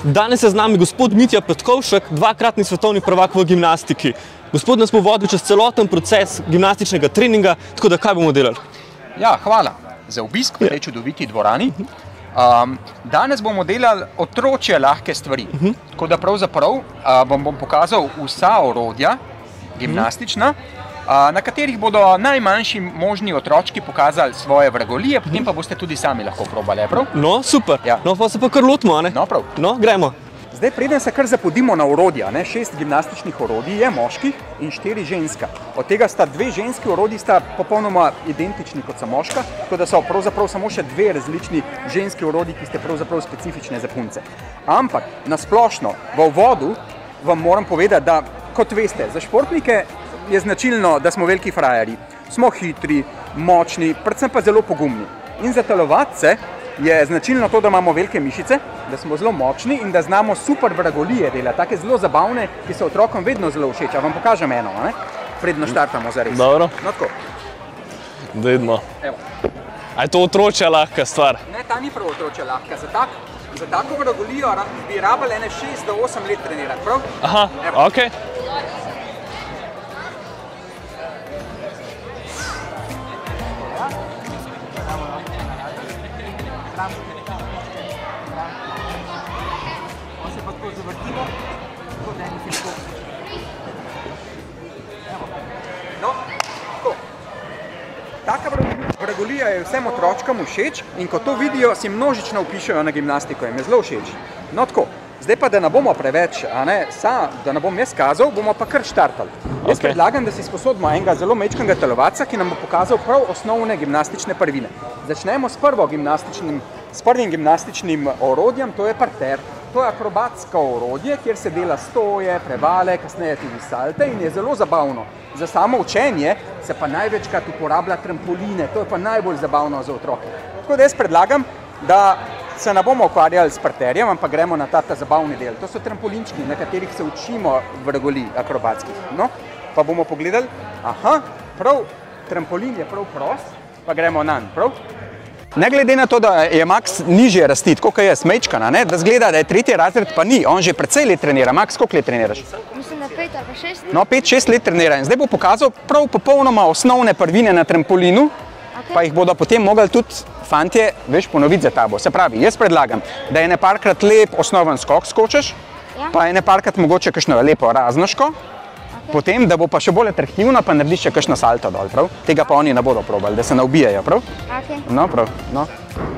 Danes je z nami gospod Mitja Petkovšek, dvakratni svetovni prvak v gimnastiki. Gospod nas bo vodil čez celoten proces gimnastičnega treninga, tako da kaj bomo delali? Ja, hvala za obisk v tej čudoviti dvorani. Danes bomo delali otročje lahke stvari. Tako da pravzaprav vam bom pokazal vsa orodja gimnastična, na katerih bodo najmanjši možni otročki pokazali svoje vragolije, potem pa boste tudi sami lahko probali, prav? No, super. No, pa se pa kar lotimo, ne? No, prav. No, gremo. Zdaj, preden se kar zapodimo na orodja, 6 gimnastičnih orodij je moških in 4 ženska. Od tega sta 2 ženski orodji sta popolnoma identični kot sta moška, tako da so pravzaprav samo še 2 različni ženski orodji, ki ste pravzaprav specifične za punce. Ampak na splošno v uvodu vam moram povedati, da kot veste, za športnike je značilno, da smo veliki frajerji. Smo hitri, močni, predvsem pa zelo pogumni. In za telovadce je značilno to, da imamo velike mišice, da smo zelo močni in da znamo super vragolije delati, take zelo zabavne, ki so otrokom vedno zelo všeč. Vam pokažem eno, predno štartamo zares. Dobro. No, tako. Dajmo. A je to otročja lahka stvar? Ne, ta ni prav otročja lahka. Za tako vragolijo bi rabili 6 do 8 let trenirati, prav? Aha, okej. Se pa tako zavrtimo, tako da eni se tako. No, tako. Taka vragolija je vsem otročkam všeč in ko to vidijo, si množično vpišejo na gimnastiko, jim je zelo všeč. No, tako. Zdaj pa, da ne bomo preveč, da ne bom jaz kazal, bomo pa kar štartali. Jaz predlagam, da si sposodimo enega zelo mečkega telovadca, ki nam bo pokazal prav osnovne gimnastične prvine. Začnemo s prvim gimnastičnim orodjem, to je parter. To je akrobatsko orodje, kjer se dela stoje, prevale, kasneje tudi salte in je zelo zabavno. Za samo učenje se pa največkrat uporablja trampoline, to je pa najbolj zabavno za otroke. Tako da jaz predlagam, da se ne bomo ukvarjali s parterjem, ampak gremo na ta zabavni del. To so trampolinčki, na katerih se učimo vragolij akrobatskih. No, pa bomo pogledali, prav, trampolin je prav prost, pa gremo nanj, prav? Ne glede na to, da je Max nižje rasti, tako kot jaz, mečkana, da zgleda, da je 3. razred, pa ni, on že precej let trenira. Max, koliko let treniraš? Mislim, da 5 ali pa 6 let. No, 5-6 let trenira in zdaj bo pokazal prav popolnoma osnovne prvine na trampolinu, pa jih bodo potem mogli tudi fantje, ponoviti za tabo. Se pravi, jaz predlagam, da je neparkrat lep osnoven skok skočiš, pa je neparkrat mogoče kakšno lepo raznoško, potem, da bo pa še bolj atraktivno, pa narediš še kakšno salto dol, prav? Tega pa oni ne bodo probali, da se ne ubijajo, prav? No, prav, no.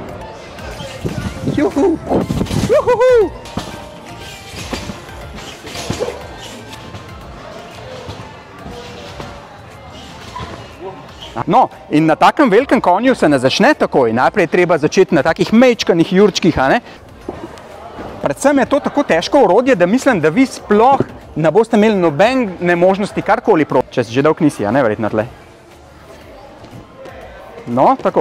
Juhu! Juhuhu! No, in na takem velikem konju se ne začne takoj. Najprej je treba začeti na takih mečkanih jurčkih, Predvsem je to tako težko orodje, da mislim, da vi sploh ne boste imeli nobene možnosti karkoli probati. Če si že dolg nisi, verjetno tle. No, tako.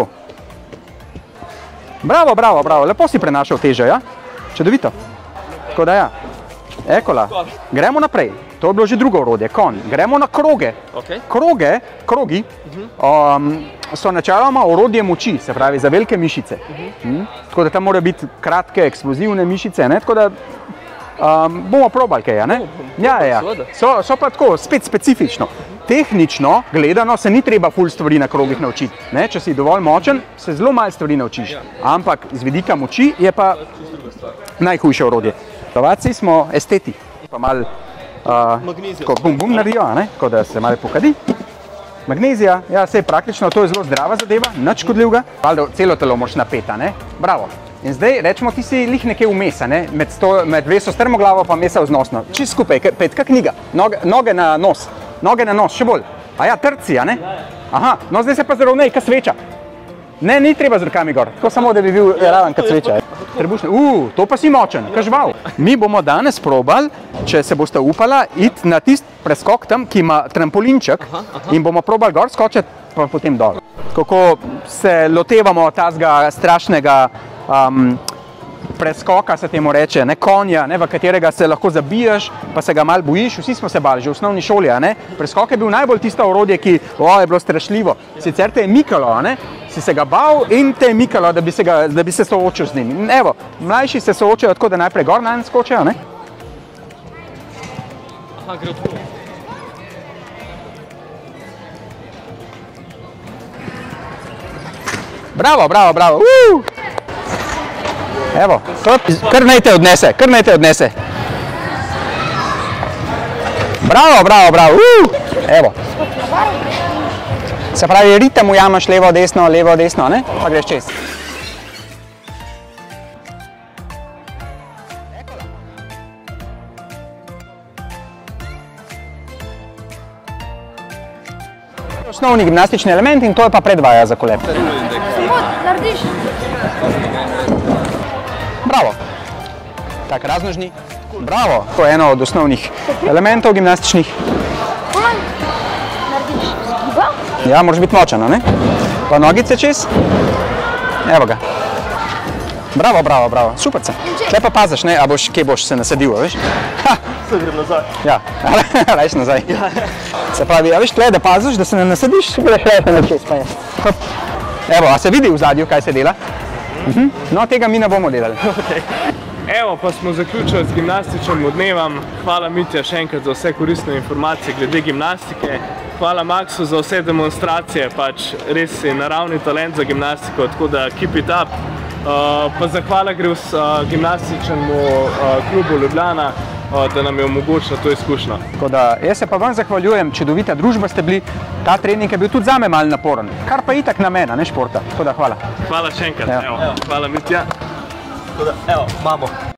Bravo, bravo, bravo. Lepo si prenašal težo, ja? Čudovito. Tako da ja. Ekola. Gremo naprej. To je bilo že drugo orodje, konj. Gremo na kroge. Krogi so načeloma orodje moči, se pravi za velike mišice. Tako da tam morajo biti kratke, eksplozivne mišice, tako da bomo probali kaj, Ja. So pa tako, spet specifično. Tehnično gledano se ni treba ful stvari na krogih naučiti. Če si dovolj močen, se zelo malo stvari naučiš. Ampak z vidika moči je pa najhujše orodje. Telovadci smo esteti, pa malo tako bum naredijo, tako da se malo pokadi. Magnezija, ja, sej praktično, to je zelo zdrava zadeva, nič škodljivega. Valjda celo telo moraš napeti, Bravo. In zdaj, rečemo, ti si lih nekje vmes, med veso strmoglavo pa mesa vznosno. Čisto skupaj, petka knjiga, noge na nos, še bolj. A ja, trci, Aha, no zdaj se pa zaravnej, ka sveča. Ne, ni treba z rokami gor, tako samo, da bi bil raven kot sveča. To pa si močen, ka žival. Mi bomo danes probali, če se boste upala, iti na tisti preskok tam, ki ima trampolinček in bomo probali gor skočiti, pa potem dol. Kako se lotevamo tazga strašnega preskoka, se temu reče, ne, konja, ne, v katerega se lahko zabiješ, pa se ga malo bojiš. Vsi smo se bali, že v osnovni šoli. Ne. Preskok je bil najbolj tisto orodje, ki je bilo strašljivo. Sicer te je mikalo, ne, si se ga bal in te je mikalo, da bi se soočil z njim. Evo, mlajši se soočajo tako, da najprej gor nanj skočijo. Ne. Aha, gre tako. Bravo, bravo, bravo. Evo, kar naj te odnese, kar naj te odnese. Bravo, bravo, bravo. Evo. Se pravi, ritem ujamaš levo, desno, ne? Pa greš čez. Osnovni gimnastični element in to je pa predvaja za kolep. Narediš. Bravo. Tak, raznožni. Bravo. To je eno od osnovnih elementov gimnastičnih. Narediš zgiba. Ja, moraš biti močan, ne? Pa nogice čez. Evo ga. Bravo, bravo, bravo. Super se. Tle pa paziš, ne, a boš, kje boš se nasadil, veš? Se grem nazaj. Ja, rajš nazaj. Se pravi, a veš tle, da paziš, da se ne nasadiš, greš lepo na čez, pa je. Evo, a se vidi v zadju, kaj se dela? No, tega mi ne bomo delali. Evo, pa smo zaključili z gimnastičnim dnevom. Hvala Mitja še enkrat za vse koristne informacije glede gimnastike. Hvala Maksu za vse demonstracije, pač res si naravni talent za gimnastiko, tako da keep it up. Pa zahvala gre gimnastičnemu klubu Ljubljana, da nam je omogočila to izkušnjo. Tako da, jaz se pa vam zahvaljujem, čudovita družba ste bili, ta trening je bil tudi zame malo naporen, kar pa itak namena, ne športa, tako da hvala. Hvala še enkrat, evo. Hvala Mitja. Tako da, evo, imamo.